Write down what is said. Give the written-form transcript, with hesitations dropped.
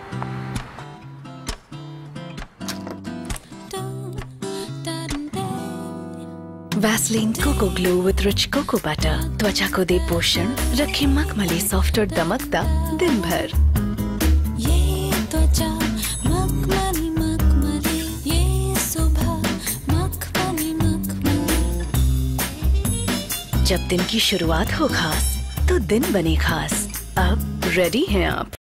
Vaseline cocoa glow with rich cocoa butter त्वचा को दे पोषण, रखे मखमली सॉफ्ट और दमकता दिन भर। ये त्वचा मखमली मखमली, ये सुबह मखमली मखमली। जब दिन की शुरुआत हो खास तो दिन बने खास। अब रेडी हैं आप।